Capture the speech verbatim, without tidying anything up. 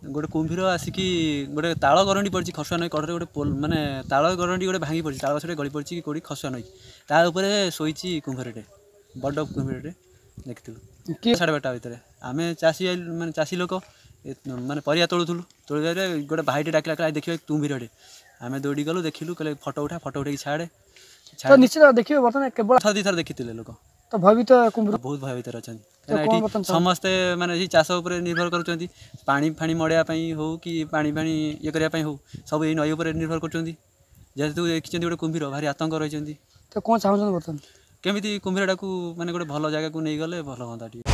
गोटे कुंभीर आसिकी गोटे ताल गरंडी पड़ी खसुआ नई कड़े गोटे माने ताल गरंडी गोटे भांगी पड़ी ताल गछटे गली पड़ी कौड़ी खसुआ नई ता ऊपर शोची कुंभीरटे बड़ कुंभीरटे देखिलु साढ़े बारटा भितर आम चाषी माने चाषी लोक माने परिया तोलुलु तोड़ गोटे भाईटे डाकला देखिए कुंभीरटे आम दौड़ी गलु देखिलु कहले फटो उठा फटो उठे छाड़े तो निश्चित देखिए बर्तमान केवल थर दी थर देखी लोक तो भयभीत कुंभीर बहुत भयभीत अच्छा समस्ते माने चाष उपर निर्भर करुँच पानी फाणी मड़ाई हो कि पानी फाणी ये करने हो सब ये नई उपर निर्भर करुँच जेहेतु देखिए गोटे कुंभीर भारी आतंक रही तो कौन चाहूँ बर्तमान केमी कुंभीरटा को माने गोटे भल जगह को नहीं गले भल हाँ।